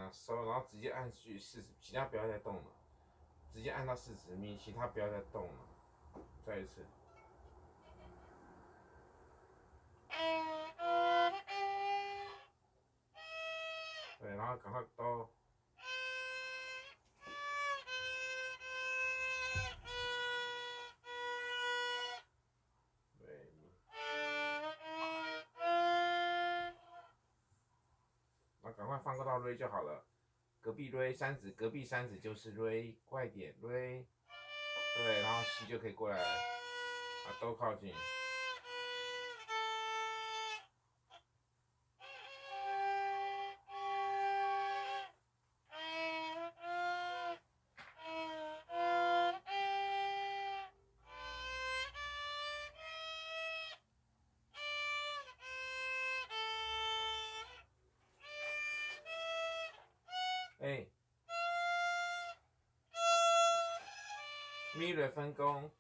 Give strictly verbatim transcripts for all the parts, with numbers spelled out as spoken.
啊，收，然后直接按去四十，其他不要再动了，直接按到四十米，其他不要再动了。再一次。对，然后赶快都。对。然后赶快放歌到 re 就好了。隔壁 re 三指，隔壁三指就是 re， 快点 re。对，然后 C 就可以过来了。啊，都靠近。哎，咪瑞分工。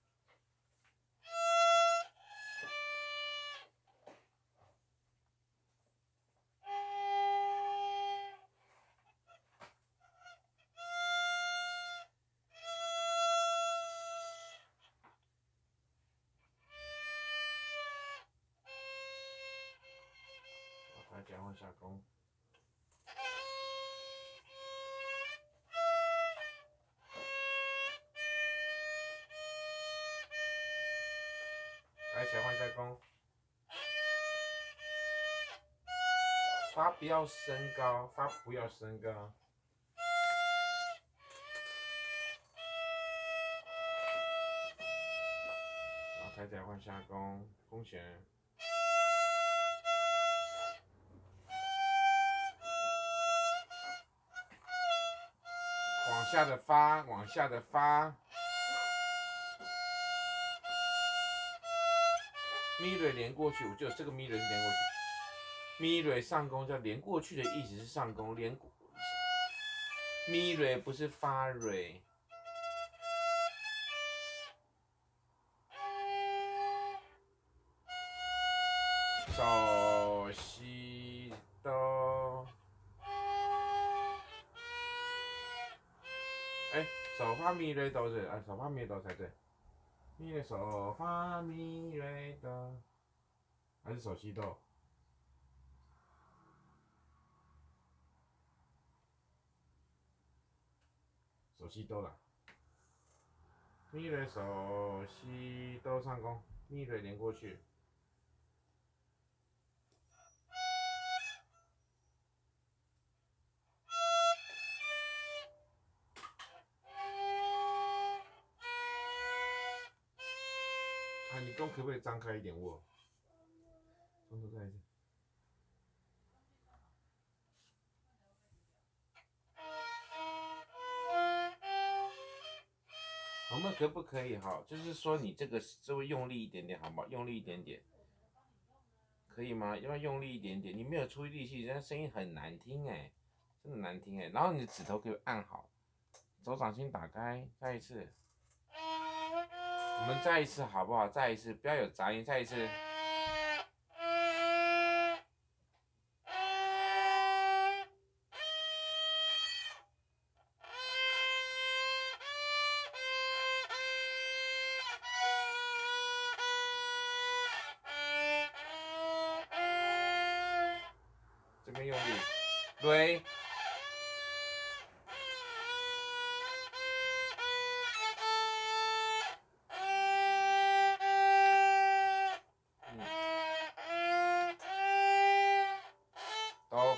来转换下弓。来前换下弓。发不要升高，发不要升高。然后抬起来换下弓，弓弦。往下的发，往下的发。咪蕊连过去，我就这个咪蕊是连过去。咪蕊上弓叫连过去的意思是上弓，连咪蕊不是发蕊。手西哆。哎，手发咪蕊哆是，哎，手发咪哆才对。咪蕊手发咪蕊哆，还是手西哆？手西哆啦。咪蕊手西哆上弓，咪蕊连过去。啊，你弓可不可以张开一点握？从头再一次。我们可不可以哈？就是说你这个稍微用力一点点，好吗？用力一点点，可以吗？要不要用力一点点？你没有出力气，人家声音很难听哎，真的难听哎。然后你的指头可以按好，手掌心打开，再一次。我们再一次好不好？再一次，不要有杂音，再一次。这边用力，对。都。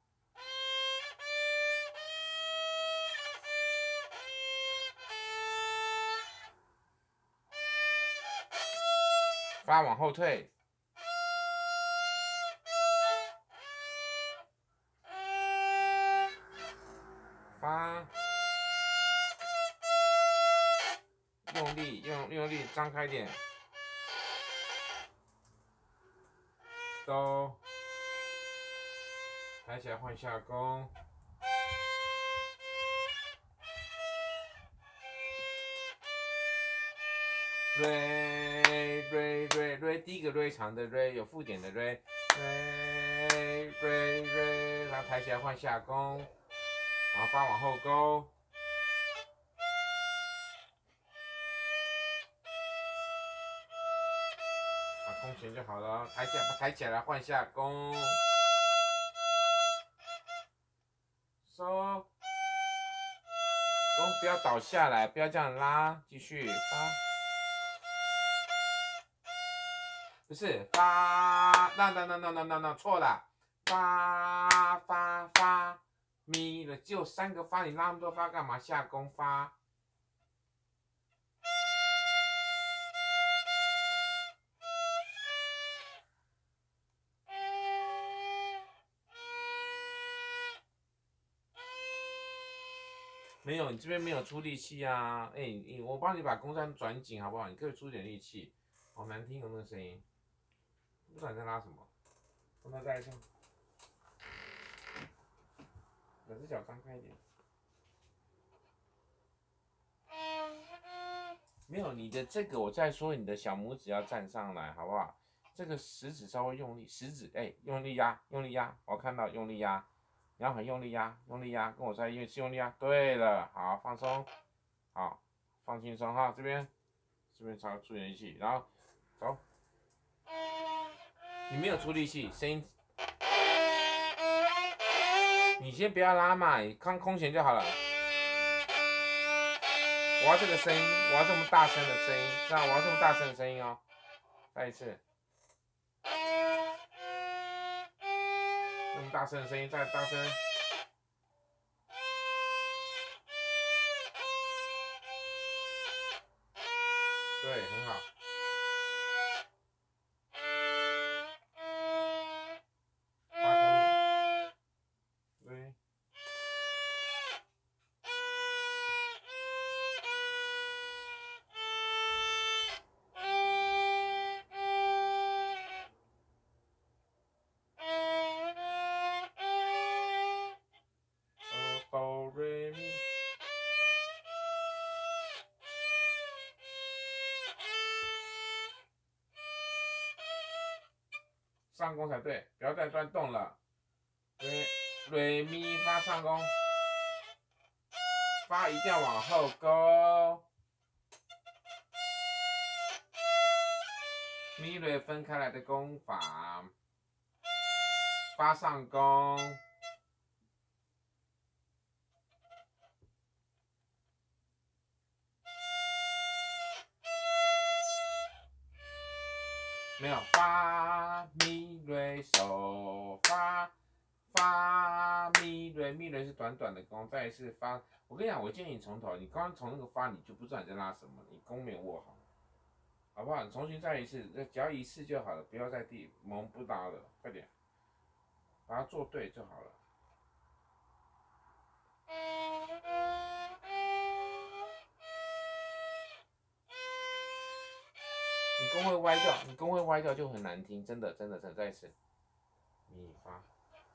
发往后退。发。用力，用用力，张开点。都。抬起来换下弓。瑞瑞瑞瑞，第一个瑞长的瑞，有附点的瑞，瑞瑞瑞，然然后抬起来换下弓，然后发往后勾。把空弦就好了，抬起来，抬起来换下弓，收。弓不要倒下来，不要这样拉，继续发。不是发，那那那那那那那错了，发发发咪了，只有三个发，你拉那么多发干嘛？下弓发。没有，你这边没有出力气啊！哎、欸，你我帮你把弓山转紧好不好？你可以出点力气，好难听哦那个声音，不知道你在拉什么。让它再一下，两只脚张开一点。没有你的这个，我再说你的小拇指要站上来，好不好？这个食指稍微用力，食指哎、欸，用力压，用力压，我看到用力压。你要很用力压，用力压，跟我说，因为是用力压。对了，好，放松，好，放轻松哈。这边，这边稍注点力气，然后走。你没有出力气，声音，你先不要拉嘛，你看空弦就好了。我要这个声音，我要这么大声的声音，这样我要这么大声的声音哦。再一次，那么大声的声音，再大声。对，很好。八个，对。哆瑞咪。上弓才对，不要再乱动了。对，瑞咪发上弓，发一定要往后勾。咪瑞分开来的弓法，发上弓。没有发咪瑞手发发咪瑞咪瑞是短短的弓，再一次发。我跟你讲，我建议你从头，你刚刚从那个发你就不知道你在拉什么，你弓没有握好，好不好？你重新再一次，只要一次就好了，不要在地蒙不拉了，快点，把它做对就好了。你弓会歪掉，你弓会歪掉就很难听，真的真的真的，再一次，咪发。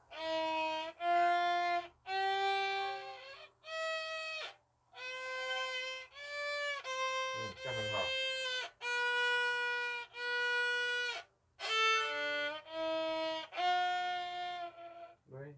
嗯，这样很好。对。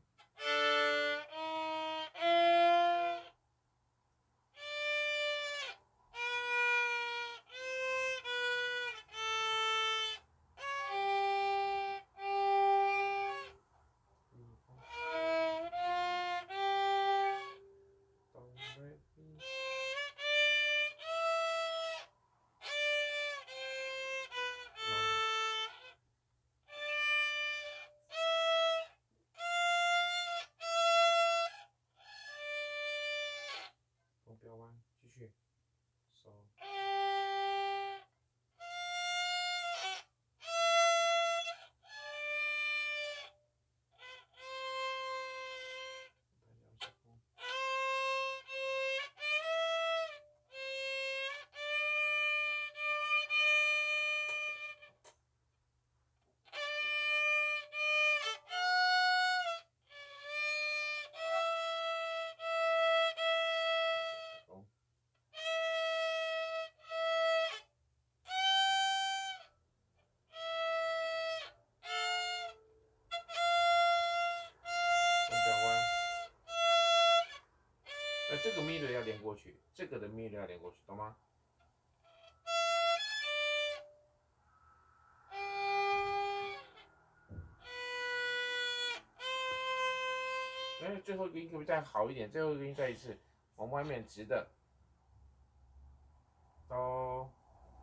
不要弯，继续收。 这个 middle 要连过去，这个的 middle 要连过去，懂吗？因为最后一个音可不可以再好一点？最后一个音再一次，往外面直的，哆。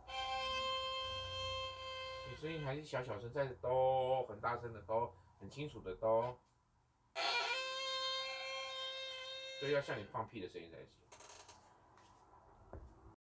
你声音还是小小声，再哆，很大声的哆，很清楚的哆。所以要像你放屁的声音才行。